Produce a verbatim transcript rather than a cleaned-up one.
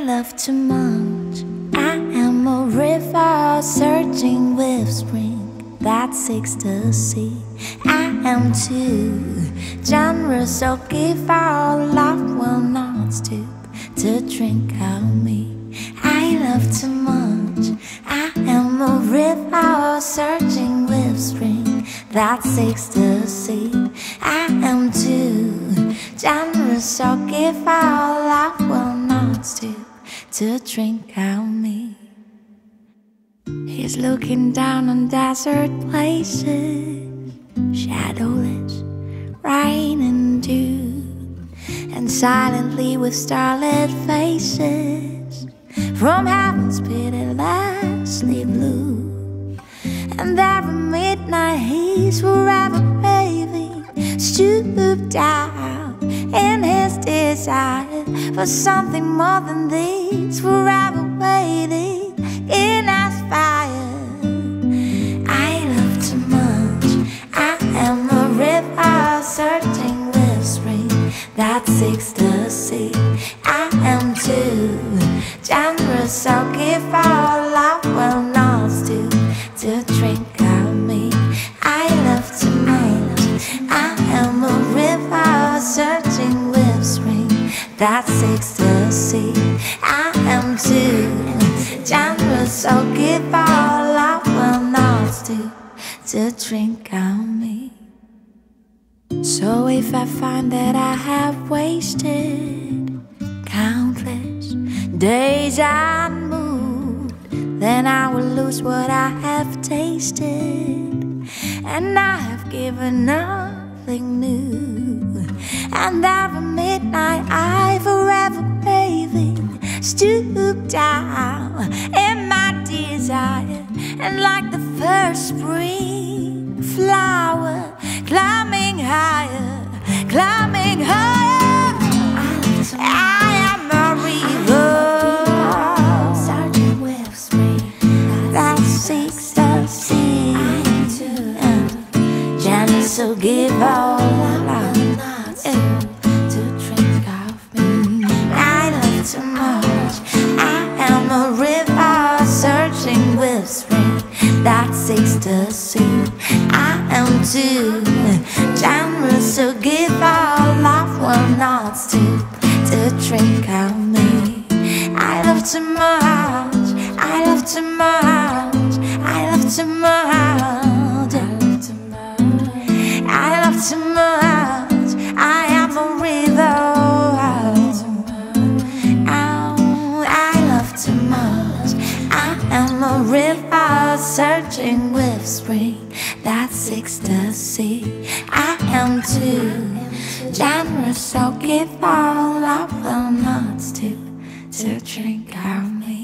love to munch. I am a river surging with spring that seeks the sea. I am too generous, so give our love will not stoop to drink of me. I love to munch. I am a river surging with spring that seeks the sea. I am too generous, so give our love will not stoop to drink of me. He's looking down on desert places, shadowless, rain and dew, and silently with starlit faces from heaven's pitilessly blue. And every midnight he's forever raving, stooped down in his desire for something more than these, forever waiting in aspire. I love to munch. I am a river searching with spring that seeks the sea. I am too generous, so give our love will not stoop to drink of me. I love to munch. I am a river searching with spring that seeks the sea. I am too generous, so give our love will not stoop to drink of me. So if I find that I have wasted countless days unmoved, then I will lose what I have tasted, and I have given nothing new. And every midnight I forever craving, stoop down in my desire, and like the first spring flower, climbing higher, climbing higher. I am a river surging with spring that seeks the sea. Generous, so give all love to drink of me. I love too much. I am a river searching with spring that seeks the sea. I am too generous, so give all love will not stoop to drink of me. I love too much. I love too much. I love too much. I love too much. I am a river. Oh, I love too much. I am a river searching with spring that seeks the sea. I am too generous, so give all love will not stoop to drink of me.